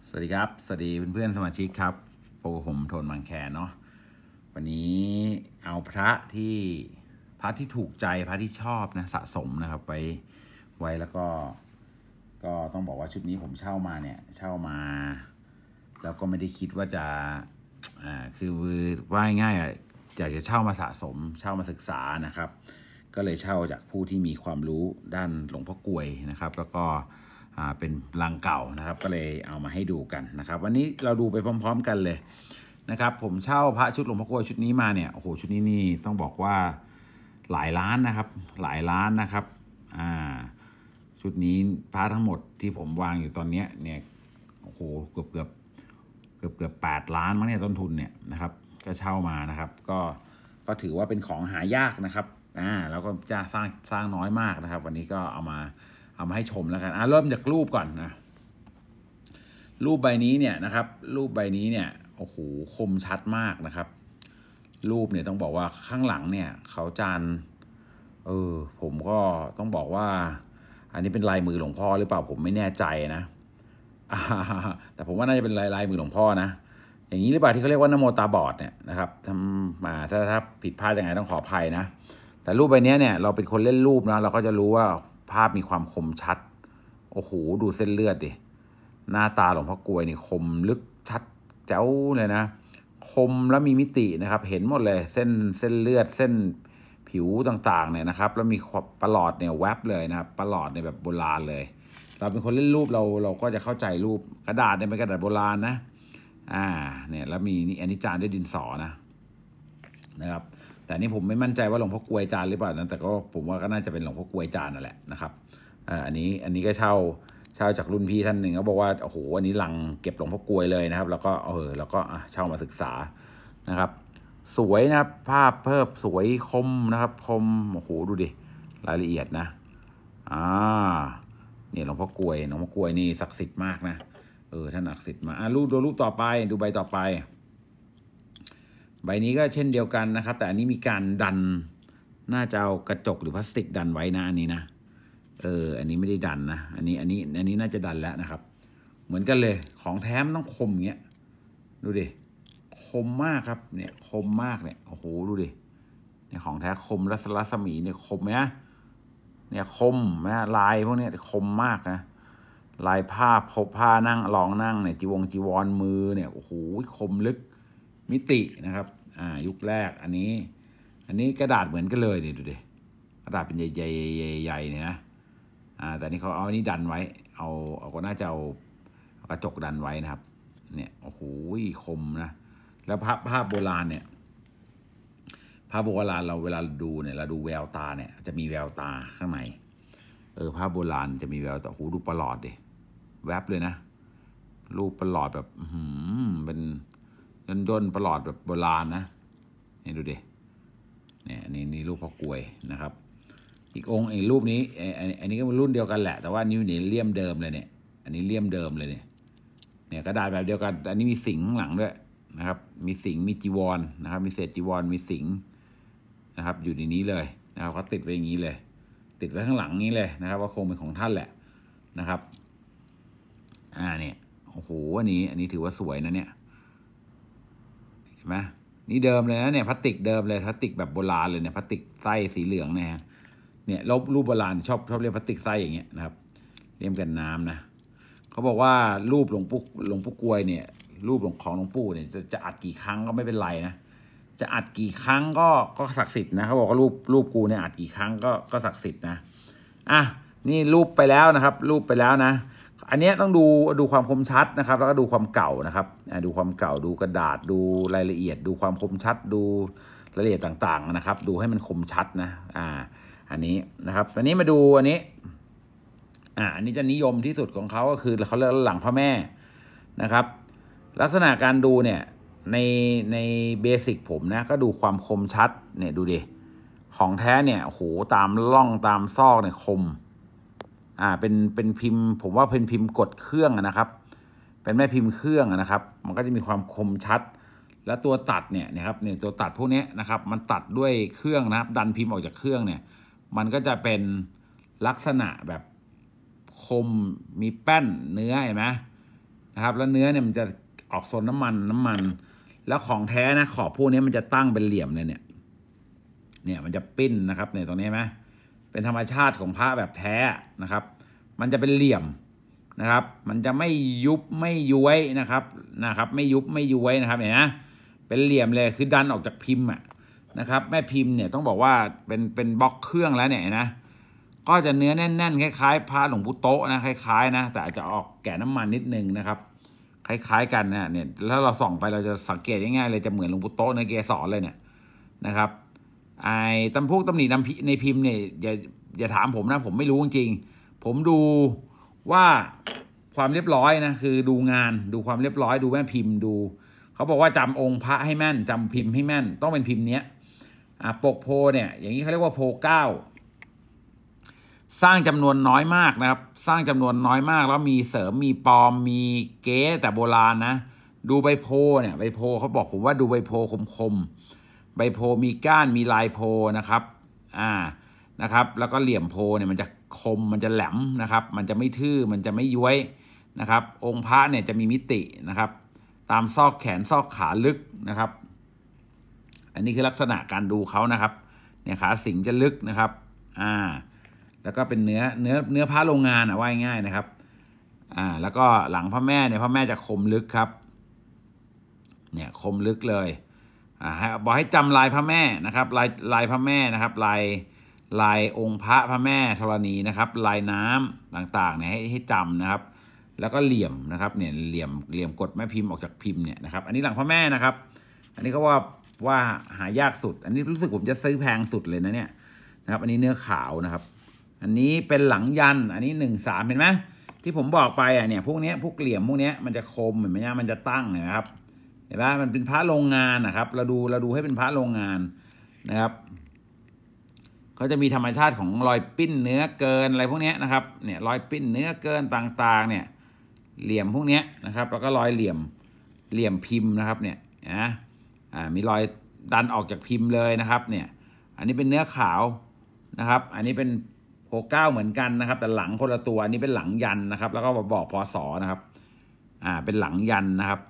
สวัสดีครับสวัสดีเพื่อนๆสมาชิกครับโปรผมโทนบางแคเนาะวันนี้เอาพระที่ถูกใจพระที่ชอบนะสะสมนะครับไว้แล้วก็ต้องบอกว่าชุดนี้ผมเช่ามาเนี่ยเช่ามาแล้วก็ไม่ได้คิดว่าจะคือว่าง่ายๆอยากจะเช่ามาสะสมเช่ามาศึกษานะครับก็เลยเช่าจากผู้ที่มีความรู้ด้านหลวงพ่อกลวยนะครับแล้วก็เป็นลังเก่านะครับก็เลยเอามาให้ดูกันนะครับวันนี้เราดูไปพร้อมๆกันเลยนะครับผมเช่าพระชุดหลวงพ่อกลวยชุดนี้มาเนี่ยโอ้โหชุดนี้นี่ต้องบอกว่าหลายล้านนะครับหลายล้านนะครับชุดนี้พระทั้งหมดที่ผมวางอยู่ตอนนี้เนี่ยโอ้โหเกือบ8 ล้านมั้งเนี่ยต้นทุนเนี่ยนะครับก็เช่ามานะครับก็ถือว่าเป็นของหายากนะครับแล้วก็จะสร้างน้อยมากนะครับวันนี้ก็เอามาให้ชมแล้วกันเริ่มจากรูปก่อนนะรูปใบนี้เนี่ยนะครับรูปใบนี้เนี่ยโอ้โหคมชัดมากนะครับรูปเนี่ยต้องบอกว่าข้างหลังเนี่ยเขาจานผมก็ต้องบอกว่าอันนี้เป็นลายมือหลวงพ่อหรือเปล่าผมไม่แน่ใจนะแต่ผมว่าน่าจะเป็นลายมือหลวงพ่อนะอย่างนี้หรือเปล่าที่เขาเรียกว่านโมตาบอดเนี่ยนะครับทำมาถ้าผิดพลาดยังไงต้องขออภัยนะแต่รูปใบนี้เนี่ยเราเป็นคนเล่นรูปนะเราก็จะรู้ว่าภาพมีความคมชัดโอ้โหดูเส้นเลือดดิหน้าตาหลวงพ่อกลวยนี่คมลึกชัดแจ๋วเลยนะคมแล้วมีมิตินะครับเห็นหมดเลยเส้นเลือดเส้นผิวต่างๆเนี่ยนะครับแล้วมีประหลอดเนี่ยแวบเลยนะครับประหลอดเนี่ยแบบโบราณเลยเราเป็นคนเล่นรูปเราก็จะเข้าใจรูปกระดาษเนี่ยเป็นกระดาษโบราณนะเนี่ยแล้วมีนี่อันนี้จานด้วยดินสอนะครับแต่นี่ผมไม่มั่นใจว่าหลวงพ่อกลวยจานหรือเปล่านะแต่ก็ผมว่าก็น่าจะเป็นหลวงพ่อกลวยจานนั่นแหละนะครับอันนี้ก็เช่าจากรุ่นพี่ท่านหนึ่งเขาบอกว่าโอ้โหอันนี้ลังเก็บหลวงพ่อกลวยเลยนะครับแล้วก็เช่ามาศึกษานะครับสวยนะภาพเพิ่มสวยคมนะครับคมโอ้โหดูดิรายละเอียดนะเนี่ยหลวงพ่อกลวยนี่ศักดิ์สิทธิ์มากนะท่านศักดิ์สิทธิ์มารูปต่อไปดูใบต่อไปใบนี้ก็เช่นเดียวกันนะครับแต่อันนี้มีการดันน่าจะเอากระจกหรือพลาสติกดันไว้นะอันนี้นะอันนี้ไม่ได้ดันนะอันนี้น่าจะดันแล้วนะครับเหมือนกันเลยของแท้มันต้องคมอย่างเงี้ยดูดิคมมากครับเนี่ยคมมากเนี่ยโอ้โหดูดิเนี่ยของแท้คมรัศมีเนี่ยคมไหมเนี่ยคมนะลายพวกนี้คมมากนะลายผ้านั่งรองนั่งเนี่ยจีวรมือเนี่ยโอ้โหคมลึกมิตินะครับยุคแรกอันนี้กระดาษเหมือนกันเลยเนี่ยดูดิกระดาษเป็นใหญ่เนี่ยนะแต่นี่เขาเอาอันนี้ดันไว้เอาก็น่าจะเอากระจกดันไว้นะครับเนี่ยโอ้โหคมนะแล้วภาพโบราณเนี่ยภาพโบราณเราเวลาดูเนี่ยเราดูแววตาเนี่ยจะมีแววตาข้างในภาพโบราณจะมีแววตาโอ้โหดูประหลอดดิแวบเลยนะรูปประหลอดแบบเป็นย่นประหลอดแบบโบราณนะนี่ดูดิเนี่ยนี่รูปพ่อกลวยนะครับอีกองค์รูปนี้อันนี้ก็เป็นรุ่นเดียวกันแหละแต่ว่านิ้วนี่เลี่ยมเดิมเลยเนี่ยอันนี้เลี่ยมเดิมเลยเนี่ยกระดาษแบบเดียวกันอันนี้มีสิงข้างหลังด้วยนะครับมีสิงมีจีวรนะครับมีเศษจีวรมีสิงนะครับอยู่ในนี้เลยนะครับเขาติดไว้อย่างนี้เลยติดไว้ข้างหลังนี้เลยนะครับว่าคงเป็นของท่านแหละนะครับเนี่ยโอ้โหอันนี้ถือว่าสวยนะเนี่ยเห็นไหมนี่เดิมเลยนะเนี่ยพลาสติกเดิมเลยพลาสติกแบบโบราณเลยเนี่ยพลาสติกไส้สีเหลืองเนี่ยรูปโบราณชอบเรียกพลาสติกไส้อย่างเงี้ยนะครับเลี่ยมกันน้ำนะเขาบอกว่ารูปหลวงปู่กลวยเนี่ยรูปของหลวงปู่เนี่ยจะอัดกี่ครั้งก็ไม่เป็นไรนะจะอัดกี่ครั้งก็ศักดิ์สิทธิ์นะเขาบอกว่ารูปกูเนี่ยอัดกี่ครั้งก็ศักดิ์สิทธิ์นะนี่รูปไปแล้วนะครับรูปไปแล้วนะอันนี้ต้องดูความคมชัดนะครับแล้วก็ดูความเก่านะครับดูความเก่าดูกระดาษดูรายละเอียดดูความคมชัดดูรายละเอียดต่างๆนะครับดูให้มันคมชัดนะอันนี้นะครับอันนี้มาดูอันนี้อันนี้จะนิยมที่สุดของเขาก็คือเขาเรียกหลังพระแม่นะครับลักษณะการดูเนี่ยในเบสิกผมนะก็ดูความคมชัดเนี่ยดูดิของแท้เนี่ยโอ้โหตามร่องตามซอกเนี่ยคมเป็นพิมพ์ผมว่าเป็นพิมพ์กดเครื่องนะครับเป็นแม่พิมพ์เครื่องนะครับมันก็จะมีความคมชัดแล้วตัวตัดเนี่ยนะครับเนี่ยตัวตัดพวกนี้นะครับมันตัดด้วยเครื่องนะครับดันพิมพ์ออกจากเครื่องเนี่ยมันก็จะเป็นลักษณะแบบคมมีแป้นเนื้อเห็นไหมนะครับแล้วเนื้อเนี่ยมันจะออกโซนน้ำมันแล้วของแท้นะขอบพวกนี้มันจะตั้งเป็นเหลี่ยมเลยเนี่ยมันจะปิ้นนะครับเนี่ยตรงนี้ไหมเป็นธรรมชาติของพระแบบแท้นะครับมันจะเป็นเหลี่ยมนะครับมันจะไม่ยุบไม่ย้วยนะครับไม่ยุบไม่ย้วยนะครับเนี่ยนะเป็นเหลี่ยมเลยคือดันออกจากพิมพ์นะครับแม่พิมพ์เนี่ยต้องบอกว่าเป็นบล็อกเครื่องแล้วเนี่ยนะก็จะเนื้อแน่นๆคล้ายๆพระหลวงปู่โตะนะคล้ายๆนะแต่อาจจะออกแก่น้ำมันนิดนึงนะครับคล้ายๆกันนะเนี่ยแล้วเราส่องไปเราจะสังเกตง่ายๆเลยจะเหมือนหลวงปู่โตะในเกสรเลยเนี่ยนะครับไอ้พวกตำหนิในพิมพ์เนี่ยอย่าถามผมนะผมไม่รู้จริงๆผมดูว่าความเรียบร้อยนะคือดูงานดูความเรียบร้อยดูแม่พิมพ์ดูเขาบอกว่าจำองค์พระให้แม่นจำพิมพ์ให้แม่นต้องเป็นพิมพ์เนี้ยปกโพเนี่ยอย่างนี้เขาเรียกว่าโพเก้าสร้างจำนวนน้อยมากนะครับสร้างจำนวนน้อยมากแล้วมีเสริมมีปลอมมีเก๊แต่โบราณนะดูใบโพเนี่ยใบโพเขาบอกผมว่าดูใบโพคมใบโพมีก้านมีลายโพนะครับนะครับแล้วก็เหลี่ยมโพเนี่ยมันจะคมมันจะแหลมนะครับมันจะไม่ทื่อมันจะไม่ย้วยนะครับองค์พระเนี่ยจะมีมิตินะครับตามซอกแขนซอกขาลึกนะครับอันนี้คือลักษณะการดูเขานะครับเนี่ยขาสิงจะลึกนะครับแล้วก็เป็นเนื้อพระโรงงานว่าง่ายๆนะครับแล้วก็หลังพระแม่เนี่ยพระแม่จะคมลึกครับเนี่ยคมลึกเลยบอกให้จำลายพระแม่นะครับลายพระแม่นะครับลายองค์พระแม่ธรณีนะครับลายน้ำต่างๆเนี่ยให้จำนะครับแล้วก็เหลี่ยมนะครับเนี่ยเหลี่ยมกดแม่พิมพ์ออกจากพิมพ์เนี่ยนะครับอันนี้หลังพระแม่นะครับอันนี้เขาว่าหายากสุดอันนี้รู้สึกผมจะซื้อแพงสุดเลยนะเนี่ยนะครับอันนี้เนื้อขาวนะครับอันนี้เป็นหลังยันอันนี้13เห็นไหมที่ผมบอกไปเนี่ยพวกนี้พวกเหลี่ยมพวกนี้มันจะคมเห็นไหมมันจะตั้งนะครับเห็นไหมมันเป็นพระโรงงานนะครับเราดูให้เป็นพระโรงงานนะครับเขาจะมีธรรมชาติของรอยปิ้นเนื้อเกินอะไรพวกนี้นะครับเนี่ยรอยปิ้นเนื้อเกินต่างๆเนี่ยเหลี่ยมพวกนี้นะครับแล้วก็รอยเหลี่ยมพิมพ์นะครับเนี่ยนะมีรอยดันออกจากพิมพ์เลยนะครับเนี่ยอันนี้เป็นเนื้อขาวนะครับอันนี้เป็นโพเก้าเหมือนกันนะครับแต่หลังคนละตัวอันนี้เป็นหลังยันนะครับแล้วก็บอกพศนะครับเป็นหลังยันนะครับ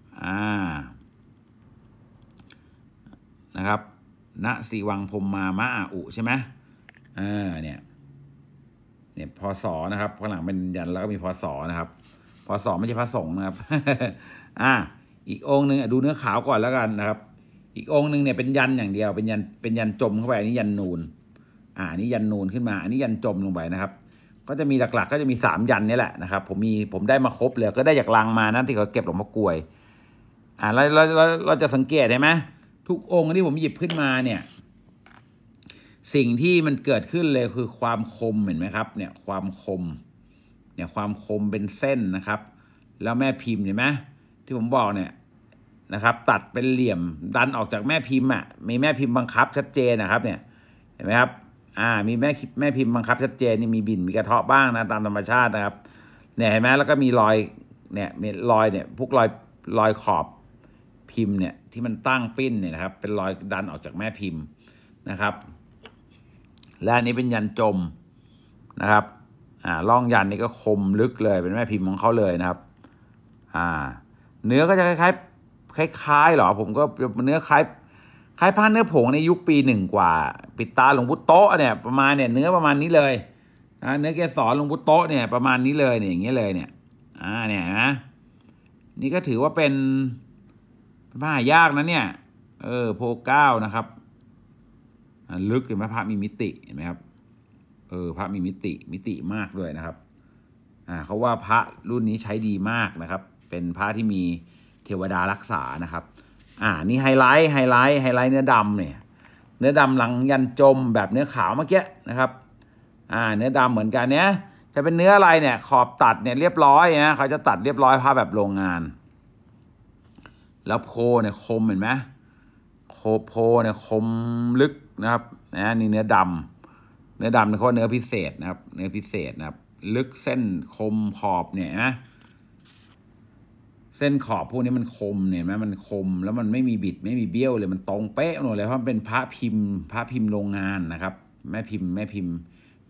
นะครับณสีวังพรมมะอาอุใช่ไหมเนี่ยพศนะครับข้างหลังเป็นยันแล้วก็มีพศนะครับพศไม่ใช่พระสงฆ์นะครับ อีกองค์หนึ่งดูเนื้อขาวก่อนแล้วกันนะครับอีกองค์หนึ่งเนี่ยเป็นยันอย่างเดียวเป็นยันจมเข้าไปอันนี้ยันนูนอันนี้ยันนูนขึ้นมาอันนี้ยันจมลงไปนะครับก็จะมีหลักๆก็จะมี3ยันนี่แหละนะครับผมได้มาครบเลยก็ได้จากลังมานะที่เขาเก็บหลวงพ่อกลวยเราจะสังเกตได้ไหมทุกองค์ที่ผมหยิบขึ้นมาเนี่ยสิ่งที่มันเกิดขึ้นเลยคือความคมเห็นไหมครับเนี่ยความคมเป็นเส้นนะครับแล้วแม่พิมพ์เห็นไหมที่ผมบอกเนี่ยนะครับตัดเป็นเหลี่ยมดันออกจากแม่พิมพ์มีแม่พิมพ์บังคับชัดเจนนะครับเนี่ยเห็นไหมครับมีแม่พิมพ์บังคับชัดเจนนี่มีบิ่นมีกระเทาะบ้างนะตามธรรมชาตินะครับเนี่ยเห็นไหมแล้วก็มีรอยเนี่ยมีรอยเนี่ยพวกรอยขอบพิมพ์เนี่ยที่มันตั้งปิ้นเนี่ยนะครับเป็นรอยดันออกจากแม่พิมพ์นะครับและอันนี้เป็นยันจมนะครับร่องยันนี่ก็คมลึกเลยเป็นแม่พิมพ์ของเขาเลยนะครับเนื้อก็จะคล้ายๆหรอผมก็เนื้อคล้ายผ้าเนื้อผงในยุคปี1กว่าปิดตาหลวงปู่โตะเนี่ยประมาณเนี่ยเนื้อประมาณนี้เลยเนื้อเกสรหลวงปู่โตะเนี่ยประมาณนี้เลยเนี่ยอย่างเงี้ยเลยเนี่ยเนี่ยนะนี่ก็ถือว่าเป็นผ้ายากนะเนี่ยโพเก้านะครับลึกเห็นไหมพระมีมิติเห็นไหมครับพระมีมิติมากด้วยนะครับเขาว่าพระรุ่นนี้ใช้ดีมากนะครับเป็นพระที่มีเทวดารักษานะครับนี่ไฮไลท์เนื้อดำเนี่ยเนื้อดำหลังยันจมแบบเนื้อขาวเมื่อกี้นะครับเนื้อดำเหมือนกันเนี้ยจะเป็นเนื้ออะไรเนี่ยขอบตัดเนี่ยเรียบร้อยนะเขาจะตัดเรียบร้อยผ้าแบบโรงงานแล้วโพเนี่ยคมเห็นไหมโพเนี่ยคมลึกนะครับนี่เนื้อดำเนี่ยเขาเนื้อพิเศษนะครับเนื้อพิเศษนะครับลึกเส้นคมขอบเนี่ยนะเส้นขอบพวกนี้มันคมเนี่ยมันคมแล้วมันไม่มีบิดไม่มีเบี้ยวเลยมันตรงเป๊ะหมดเลยเพราะมันเป็นพระพิมพ์โรงงานนะครับแม่พิมพ์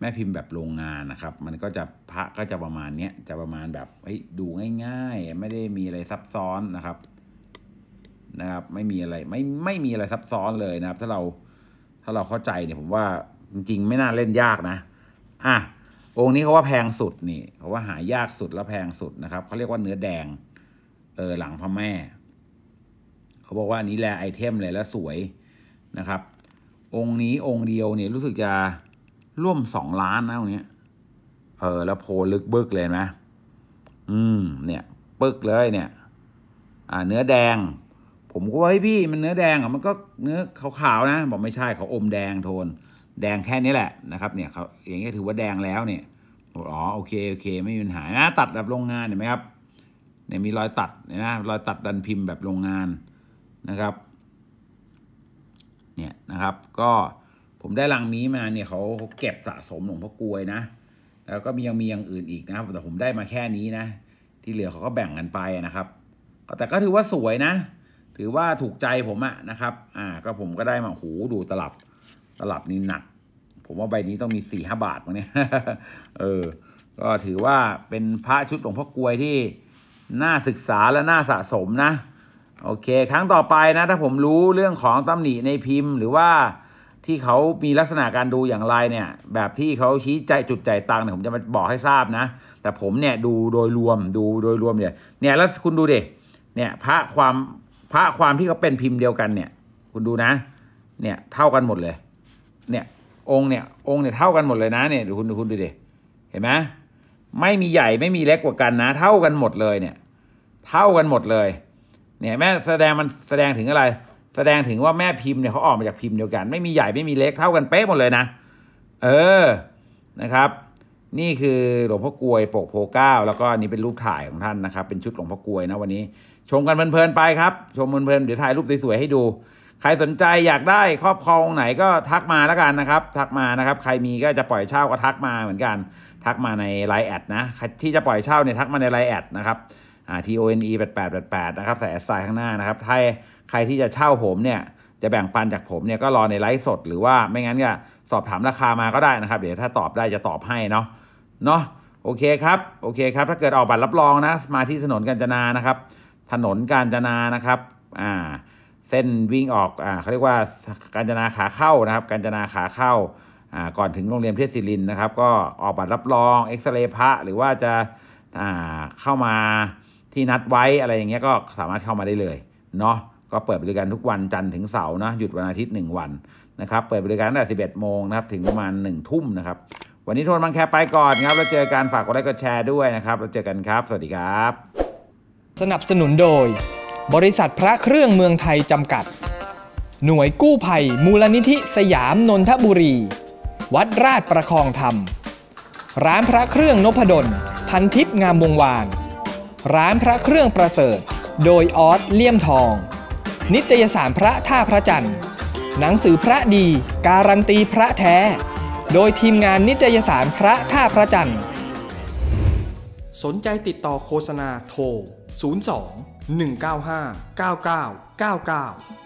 แม่พิมพ์แบบโรงงานนะครับมันก็จะพระก็จะประมาณเนี้ยจะประมาณแบบดูง่ายๆไม่ได้มีอะไรซับซ้อนนะครับไม่มีอะไรไม่มีอะไรซับซ้อนเลยนะครับถ้าเราเข้าใจเนี่ยผมว่าจริงๆไม่น่าเล่นยากนะองค์นี้เขาว่าแพงสุดนี่เขาว่าหายากสุดแล้วแพงสุดนะครับเขาเรียกว่าเนื้อแดงหลังพระแม่เขาบอกว่าอันนี้แลไอเทมเลยแล้วสวยนะครับองค์นี้องค์เดียวเนี่ยรู้สึกจะร่วม2 ล้านนะตรงนี้แล้วโพลึกบึกเลยนะเนี่ยปึกเลยเนี่ยเนื้อแดงผมก็ว่าพี่มันเนื้อแดงมันก็เนื้อขาวๆนะบอกไม่ใช่เขาอมแดงโทนแดงแค่นี้แหละนะครับเนี่ยเขาอย่างเงี้ยถือว่าแดงแล้วเนี่ยโอเคไม่มีปัญหานะตัดแบบโรงงานเห็นไหมครับเนี่ยมีรอยตัดนะรอยตัดดันพิมพ์แบบโรงงานนะครับเนี่ยนะครับก็ผมได้ลังนี้มาเนี่ยเขาเก็บสะสมหลวงพ่อกลวยนะแล้วก็ยังมีอย่างอื่นอีกนะครับแต่ผมได้มาแค่นี้นะที่เหลือเขาก็แบ่งกันไปนะครับแต่ก็ถือว่าสวยนะถือว่าถูกใจผมนะครับก็ผมก็ได้มาดูตลับนี่หนักผมว่าใบนี้ต้องมี 4-5 บาทมั้งเนี่ย ก็ถือว่าเป็นพระชุดหลวงพ่อกลวยที่น่าศึกษาและน่าสะสมนะโอเคครั้งต่อไปนะถ้าผมรู้เรื่องของตำหนิในพิมพ์หรือว่าที่เขามีลักษณะการดูอย่างไรเนี่ยแบบที่เขาชี้จุดจ่ายตังค์เนี่ยผมจะมาบอกให้ทราบนะแต่ผมเนี่ยดูโดยรวมเนี่ยแล้วคุณดูดิเนี่ยพระความที่เขาเป็นพิมพ์เดียวกันเนี่ยคุณดูนะเนี่ยเท่ากันหมดเลยเนี่ยองค์เนี่ยเท่ากันหมดเลยนะเนี่ยดูคุณดูดิเห็นไหมไม่มีใหญ่ไม่มีเล็กกว่ากันนะเท่ากันหมดเลยเนี่ยเท่ากันหมดเลยเนี่ยแม่แสดงถึงอะไรแสดงถึงว่าแม่พิมพ์เนี่ยเขาออกมาจากพิมพ์เดียวกันไม่มีใหญ่ไม่มีเล็กเท่ากันเป๊ะหมดเลยนะนะครับนี่คือหลวงพ่อกลวยปกโพเก้าแล้วก็นี่เป็นรูปถ่ายของท่านนะครับเป็นชุดหลวงพ่อกลวยนะวันนี้ชมกันเพลินๆไปครับชมเพลินๆเดี๋ยวถ่ายรูปสวยๆให้ดูใครสนใจอยากได้ครอบครองไหนก็ทักมาแล้วกันนะครับทักมานะครับใครมีก็จะปล่อยเช่าก็ทักมาเหมือนกันทักมาใน LINE แอดนะที่จะปล่อยเช่าเนี่ยทักมาใน LINE แอดนะครับTONE 8888นะครับใส่แอดไซน์ข้างหน้านะครับถ้าใครที่จะเช่าผมเนี่ยจะแบ่งปันจากผมเนี่ยก็รอในไลฟ์สดหรือว่าไม่งั้นก็สอบถามราคามาก็ได้นะครับเดี๋ยวถ้าตอบได้จะตอบให้เนาะโอเคครับถ้าเกิดออกบัตรรับรองนะมาที่ถนนกาญจนานะครับถนนกาญจนานะครับเส้นวิ่งออกเขาเรียกว่ากาญจนาขาเข้านะครับกาญจนาขาเข้าก่อนถึงโรงเรียนเทพศิรินทร์นะครับก็ออกบัตรรับรองเอ็กซเรย์พระหรือว่าจะเข้ามาที่นัดไว้อะไรอย่างเงี้ยก็สามารถเข้ามาได้เลยเนาะก็เปิดบริการทุกวันจันทร์ถึงเสาร์นะหยุดวันอาทิตย์1 วันนะครับเปิดบริการตั้งแต่ 11 โมงนะครับถึงประมาณ 1 ทุ่มนะครับวันนี้โทนบางแคไปก่อนครับแล้วเจอกันฝากกดไลค์กดแชร์ด้วยนะครับแล้วเจอกันครับสวัสดีครับสนับสนุนโดยบริษัทพระเครื่องเมืองไทยจำกัดหน่วยกู้ภัยมูลนิธิสยามนนทบุรีวัดราชประคองธรรมร้านพระเครื่องนพดลพันทิพย์งามวงวานร้านพระเครื่องประเสริฐโดยออสเลี่ยมทองนิตยสารพระท่าพระจันทร์หนังสือพระดีการันตีพระแท้โดยทีมงานนิตยสารพระท่าพระจันทร์สนใจติดต่อโฆษณาโทร 02 195 9999